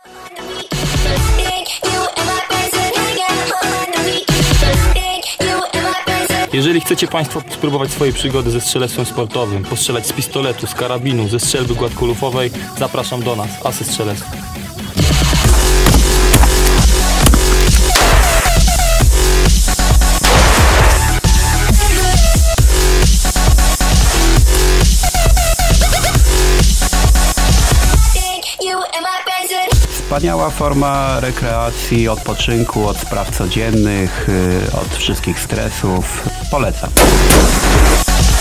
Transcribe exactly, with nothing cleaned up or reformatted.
Jeżeli chcecie Państwo spróbować swojej przygody ze strzelectwem sportowym, postrzelać z pistoletu, z karabinu, ze strzelby gładkolufowej, zapraszam do nas, Asy Strzelectwo. Wspaniała forma rekreacji, odpoczynku od spraw codziennych, od wszystkich stresów. Polecam.